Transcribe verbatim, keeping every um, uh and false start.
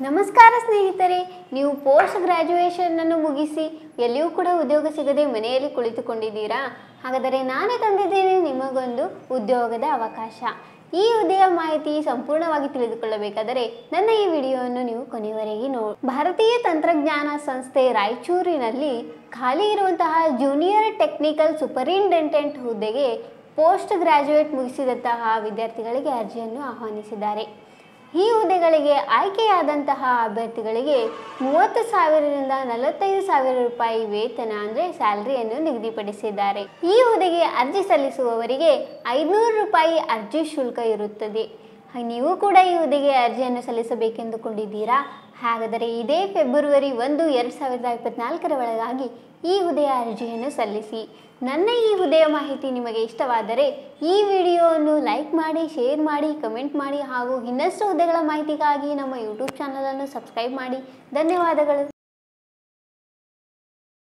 ನಮಸ್ಕಾರ ಸ್ನೇಹಿತರೆ, ನೀವು ಪೋಸ್ಟ್ ಗ್ರಾಜ್ಯುಯೇಷನ್ ಅನ್ನು ಮುಗಿಸಿ ಎಲ್ಲಿಯೂ ಕೂಡ ಉದ್ಯೋಗ ಸಿಗದೆ ಮನೆಯಲ್ಲಿ ಕುಳಿತುಕೊಂಡಿದ್ದೀರಾ? ಹಾಗಾದರೆ ನಾನೇ ತಂದಿದ್ದೇನೆ ನಿಮಗೊಂದು ಉದ್ಯೋಗದ ಅವಕಾಶ. ಈ ಹುದ್ದೆಯ ಮಾಹಿತಿ ಸಂಪೂರ್ಣವಾಗಿ ತಿಳಿದುಕೊಳ್ಳಬೇಕಾದರೆ ನನ್ನ ಈ ವಿಡಿಯೋವನ್ನು ನೀವು ಕೊನೆಯವರೆಗೆ ನೋಡಿ. ಭಾರತೀಯ ತಂತ್ರಜ್ಞಾನ ಸಂಸ್ಥೆ ರಾಯಚೂರಿನಲ್ಲಿ ಖಾಲಿ ಇರುವಂತಹ ಜೂನಿಯರ್ ಟೆಕ್ನಿಕಲ್ ಸೂಪರಿಂಟೆಂಡೆಂಟ್ ಹುದ್ದೆಗೆ ಪೋಸ್ಟ್ ಗ್ರಾಜ್ಯುಯೇಟ್ ಮುಗಿಸಿದಂತಹ ವಿದ್ಯಾರ್ಥಿಗಳಿಗೆ ಅರ್ಜಿಯನ್ನು ಆಹ್ವಾನಿಸಿದ್ದಾರೆ. ಈ ಹುದ್ದೆಗಳಿಗೆ ಆಯ್ಕೆಯಾದಂತಹ ಅಭ್ಯರ್ಥಿಗಳಿಗೆ ಮೂವತ್ತು ಸಾವಿರದಿಂದ ನಲವತ್ತೈದು ಸಾವಿರ ರೂಪಾಯಿ ವೇತನ ಅಂದರೆ ಸ್ಯಾಲರಿಯನ್ನು ನಿಗದಿಪಡಿಸಿದ್ದಾರೆ. ಈ ಹುದ್ದೆಗೆ ಅರ್ಜಿ ಸಲ್ಲಿಸುವವರಿಗೆ ಐನೂರು ರೂಪಾಯಿ ಅರ್ಜಿ ಶುಲ್ಕ ಇರುತ್ತದೆ. ನೀವು ಕೂಡ ಈ ಹುದ್ದೆಗೆ ಅರ್ಜಿಯನ್ನು ಸಲ್ಲಿಸಬೇಕೆಂದುಕೊಂಡಿದ್ದೀರಾ? ಹಾಗಾದರೆ ಇದೇ ಫೆಬ್ರವರಿ ಒಂದು ಎರಡು ಸಾವಿರದ ಇಪ್ಪತ್ತ್ನಾಲ್ಕರ ಒಳಗಾಗಿ ಈ ಹುದ್ದೆಯ ಅರ್ಜಿಯನ್ನು ಸಲ್ಲಿಸಿ. ನನ್ನ ಈ ಹುದ್ದೆಯ ಮಾಹಿತಿ ನಿಮಗೆ ಇಷ್ಟವಾದರೆ ಈ ವಿಡಿಯೋವನ್ನು ಲೈಕ್ ಮಾಡಿ, ಶೇರ್ ಮಾಡಿ, ಕಮೆಂಟ್ ಮಾಡಿ ಹಾಗೂ ಇನ್ನಷ್ಟು ಹುದ್ದೆಗಳ ಮಾಹಿತಿಗಾಗಿ ನಮ್ಮ ಯೂಟ್ಯೂಬ್ ಚಾನಲನ್ನು ಸಬ್ಸ್ಕ್ರೈಬ್ ಮಾಡಿ. ಧನ್ಯವಾದಗಳು.